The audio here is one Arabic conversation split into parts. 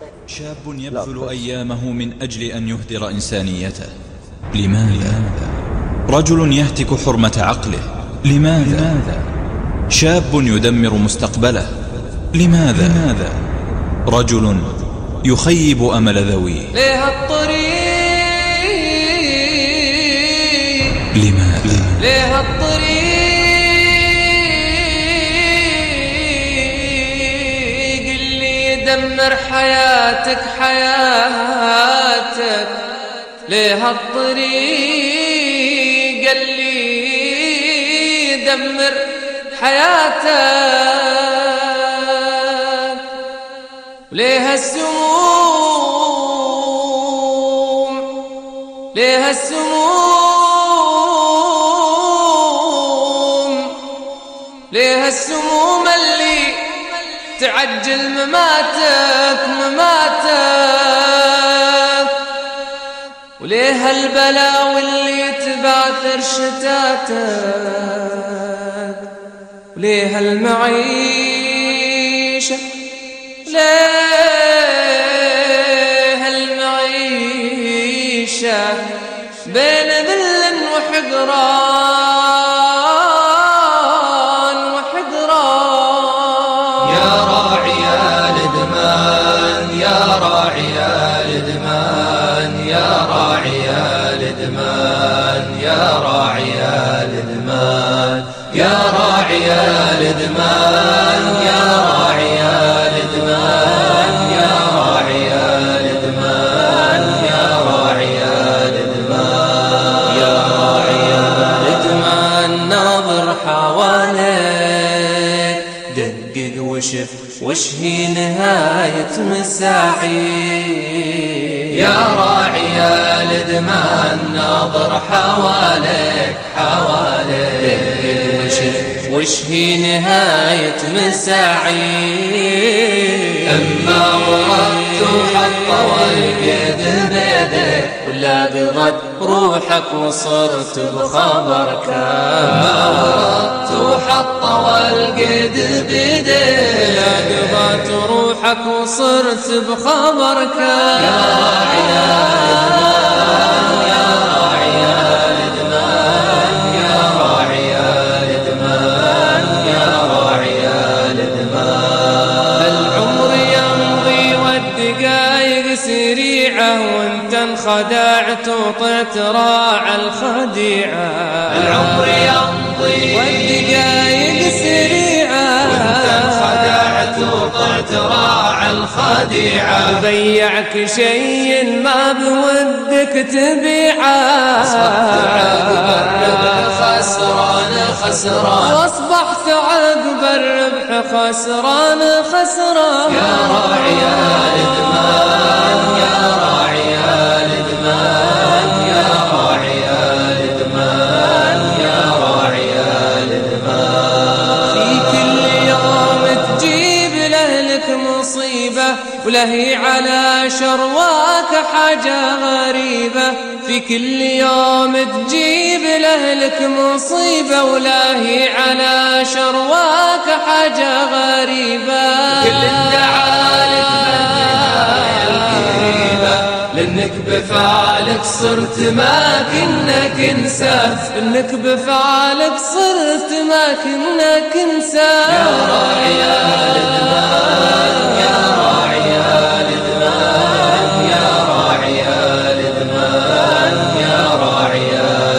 شاب يبذل أيامه من أجل أن يهدر إنسانيته. لماذا؟ رجل يهتك حرمة عقله. لماذا؟ شاب يدمر مستقبله. لماذا؟ رجل يخيب أمل ذويه. ليه الطريق؟ لماذا؟ ليه الطريق اللي يدمر حياتك حياتك؟ ليه الطريق اللي يدمر حياتك؟ ليه السموم؟ ليه السموم؟ ليه السموم اللي تعجل مماتك مماتك؟ وليه البلاوي اللي تبعثر شتاتك؟ وليه المعيشة؟ ليه المعيشة بين ذل وحقران وحقران؟ يا راعي الإدمان، يا راعي الإدمان، يا راعي الإدمان، يا راعي الإدمان، يا راعي الإدمان، يا راعي الإدمان، يا راعي الإدمان، يا راعي الإدمان، يا راعي الإدمان. ناظر حواليك، دقق وشف وش هي نهاية مساعي. يا راعي الإدمان، ناظر حواليك حواليك، دقق وشف وش هي نهاية مساعي. أما وردت وحط والقيد بيدك، ولا قضت روحك وصرت بخبرك. أما وردت وحط والقيد بيدك، ولا قضت روحك وصرت بخبرك. يا راعي الإدمان، يا راعي الإدمان، يا راعي الإدمان، يا راعي الإدمان. العمر يمضي والدقايق سريعة، وانت انخدعت وطعت راعى الخديعة. العمر يمضي والدقايق سريعة، وانت انخدعت وطعت راعى الخديعة. بيعك شيء ما بودك تبيعه، أصبحت عقب الربح خسران خسران، وأصبحت عقب الربح خسران خسران. يا راعي الإدمان، يا راعي الإدمان، يا راعي الإدمان، يا راعي الإدمان. في كل يوم تجيب لأهلك مصيبة، ولهي على شرواك حاجة غريبة. في كل يوم تجيب لأهلك مصيبة، ولهي على شرواك حاجة غريبة. كل الدعالك بالنهاية القريبة، لأنك بفعلك صرت ما كنك انسى، لأنك بفعلك صرت ما كنك انسى. يا راعي الإدمان، يا راعي الإدمان، يا راعي الإدمان، يا راعي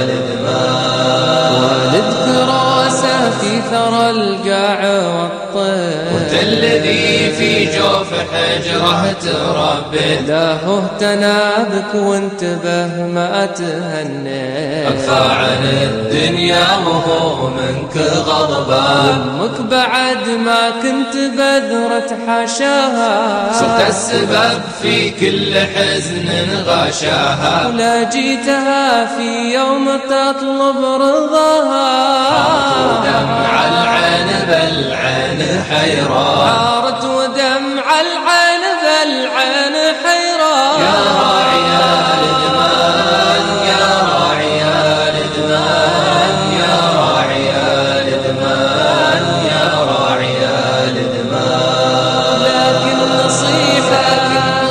الإدمان. والدك راسه في ثرى القاع والطير، وانت الذي في جوف حجره تربي. لا هو تنابك وانتبه ما تهني، اكفى عن الدنيا وهو منك غضبان. امك بعد ما كنت بذرة حاشاها، صرت السبب في كل حزن غشاها. ولا جيتها في يوم تطلب رضاها، حارت ودمع العين بالعين حيران، حارت ودمع العين بالعين حيران. يا راعي الإدمان، يا راعي الإدمان، يا راعي الإدمان، يا راعي الإدمان. لكن نصيحتك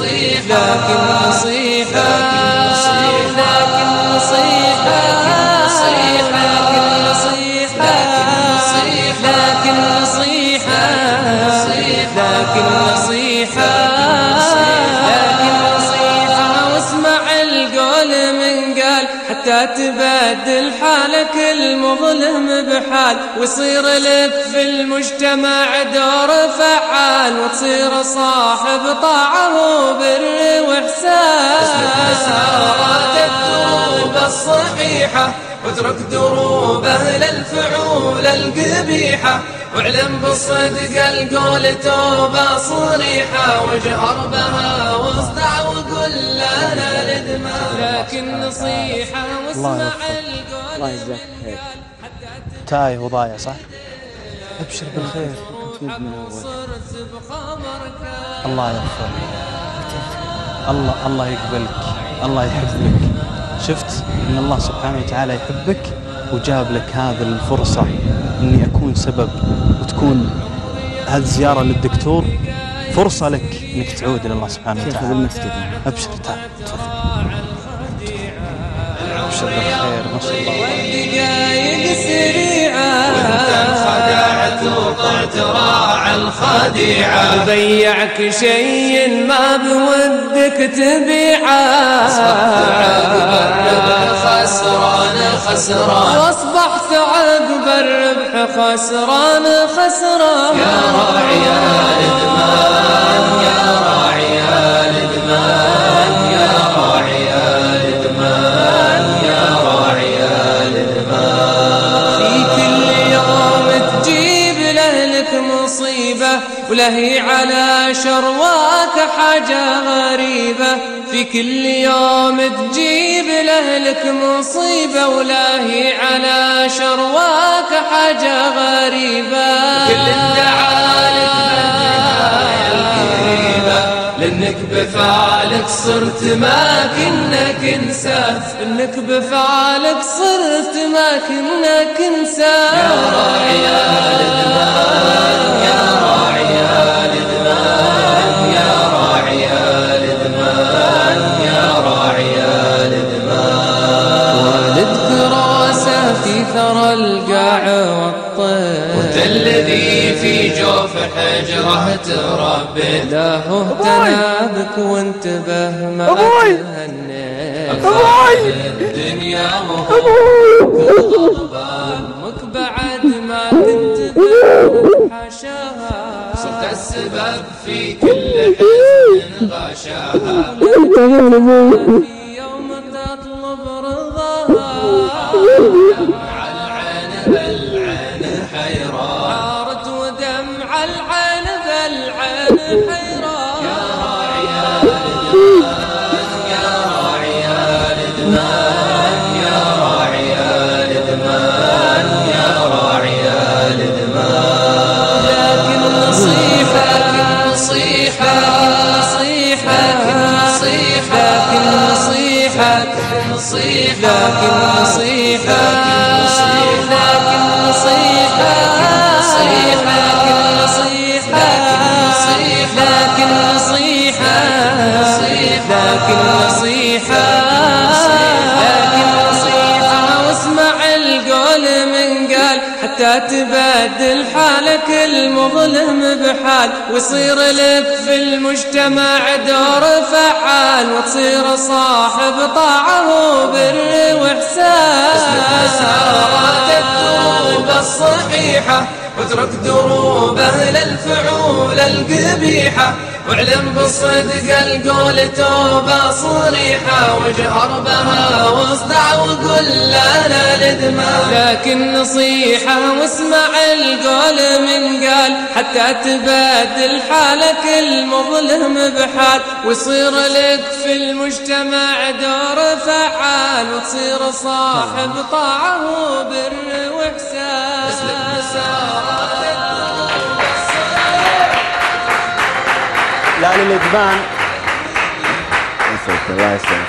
لكن نصيحة لكن نصيحة لكن نصيحة لكن نصيحة لكن نصيحة لكن نصيحة واسمع القول من قال حتى تبدل حالك المظلم بحال ويصير لك في المجتمع دور فعال وتصير صاحب طاعة وبر وإحسان. اسلك مسارات الدروب الصحيحة واترك دروب أهل الفعول القبيحة واعلم بالصدق القول توبة صريحة واجهر بها واصدع وقل لا لدماء لكن نصيحة واسمع القول. الله يجزاك خير. تايه وضايع صح؟ ابشر بالخير. الله يغفر الله يقبلك الله يحبك. شفت ان الله سبحانه وتعالى يحبك وجاب لك هذه الفرصة اني اكون سبب وتكون هذه الزيارة للدكتور فرصة لك انك تعود الى الله سبحانه وتعالى. ابشر تعال تفضل. ابشر بالخير ما شاء الله. والدقايق سريعة وانت انخدعت وطعت راعى الخديعة وبيعك شيء ما بودك تبيعه خسران خسران واصبحت عقب الربح خسران خسران. يا راعي الادمان يا راعي الادمان يا راعي الادمان يا راعي الادمان. في كل يوم تجيب لأهلك مصيبة ولهي على شرواك حاجة غريبة. في كل يوم تجيب لأهلك مصيبة ولاهي على شرواك حاجة غريبة. كل الدعالك بالنهاية القريبة لأنك بفعلك صرت ما كنك إنسان إنك بفعلك صرت ما كنك إنسان. يا راعي الإدمان يا راعي الإدمان يا راعي الإدمان يا راعي الإدمان. والدك راسه في ثرى القاع والطير وانت الذي في جوف حجره تربي لا هو اهتنابك وانتبه ما تهنيت الدنيا وهو امك بعد ما تنتبه حاشاها صرت السبب في كل حزن غاشاها في يوم تطلب رضاها دمع العين بالعين حيران عارت ودمع العين بالعين حيران. يا راعي الادمان يا راعي الادمان يا راعي الادمان يا راعي الادمان. لكن نصيحة لكن نصيحة نصيحة لكن نصيحة لكن نصيحة لكن نصيحة لكن نصيحة لكن نصيحة لكن نصيحة لكن نصيحة لكن نصيحة لكن نصيحة واسمع القول من قال حتى تبدل حالك المظلم بحال ويصير لك في المجتمع دور فعال وتصير صاحب طاعة وبر وإحسان. اسلك مسارات الدروب الصحيحة واترك دروب أهل الفعول القبيحة واعلم بالصدق القول توبة صريحة واجهر بها واصدع وقل لا لدماء لكن نصيحة واسمع القول من قال حتى تبدل حالك المظلم بحال ويصير لك في المجتمع دور فعال وتصير صاحب طاعة وبر وإحسان. اسلك مسارات لا للإدمان. الله يسلمك.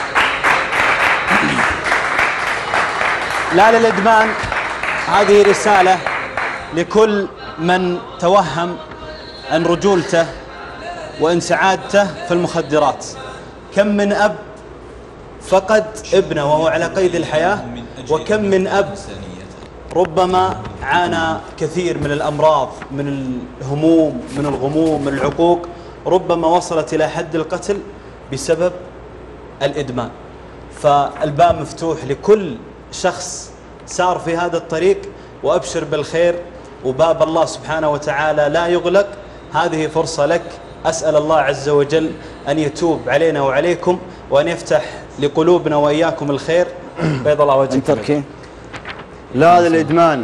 لا للإدمان. هذه رسالة لكل من توهم أن رجولته وإن سعادته في المخدرات. كم من أب فقد ابنه وهو على قيد الحياة، وكم من أب ربما عانى كثير من الأمراض، من الهموم، من الغموم، من العقوق، ربما وصلت إلى حد القتل بسبب الإدمان. فالباب مفتوح لكل شخص سار في هذا الطريق، وأبشر بالخير، وباب الله سبحانه وتعالى لا يغلق. هذه فرصة لك. أسأل الله عز وجل أن يتوب علينا وعليكم، وأن يفتح لقلوبنا وإياكم الخير. بيض الله وجهك. لا للإدمان،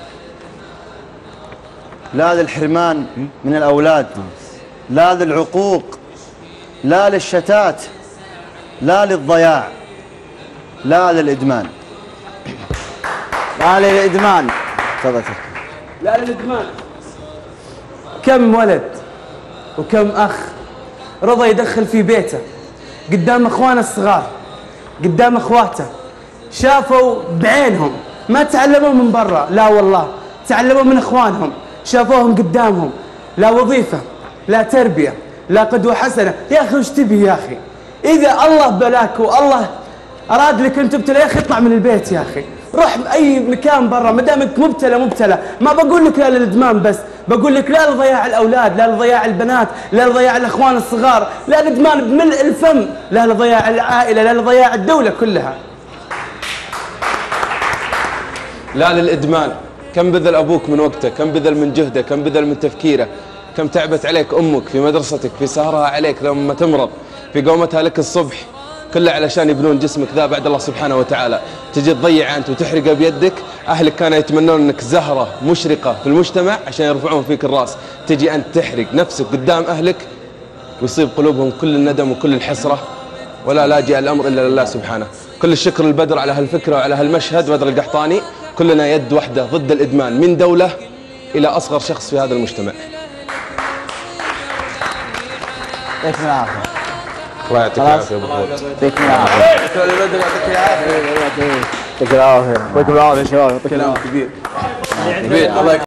لا للحرمان من الأولاد، لا للعقوق، لا للشتات، لا للضياع، لا للإدمان. لا للإدمان. تفضل. لا للإدمان. كم ولد وكم أخ رضى يدخل في بيته قدام أخوانه الصغار، قدام أخواته، شافوا بعينهم، ما تعلموا من برا، لا والله تعلموا من أخوانهم، شافوهم قدامهم. لا وظيفة، لا تربية، لا قدوة حسنة. يا أخي وش تبي يا أخي؟ إذا الله بلاك والله أراد لك أن تبتلى يا أخي اطلع من البيت يا أخي، روح أي مكان برا ما دامك مبتلى. ما بقول لك لا للإدمان بس، بقول لك لا لضياع الأولاد، لا لضياع البنات، لا لضياع الأخوان الصغار، لا الإدمان بملء الفم، لا لضياع العائلة، لا لضياع الدولة كلها. لا للإدمان. كم بذل أبوك من وقته، كم بذل من جهده، كم بذل من تفكيره، كم تعبت عليك أمك في مدرستك، في سهرها عليك لما تمرض، في قومتها لك الصبح، كله علشان يبنون جسمك ذا بعد الله سبحانه وتعالى. تجي تضيع أنت وتحرقه بيدك. أهلك كانوا يتمنون أنك زهرة مشرقة في المجتمع عشان يرفعون فيك الرأس، تجي أنت تحرق نفسك قدام أهلك ويصيب قلوبهم كل الندم وكل الحسرة، ولا لاجئ الأمر إلا لله سبحانه. كل الشكر للبدر على هالفكرة وعلى هالمشهد، بدر القحطاني. كلنا يد واحدة ضد الإدمان، من دولة إلى أصغر شخص في هذا المجتمع. يعطيك العافية. الله يعطيك العافية أبو فؤاد. يعطيك العافية. يعطيك العافية. يعطيك العافية. يعطيك العافية شباب. كلام كبير.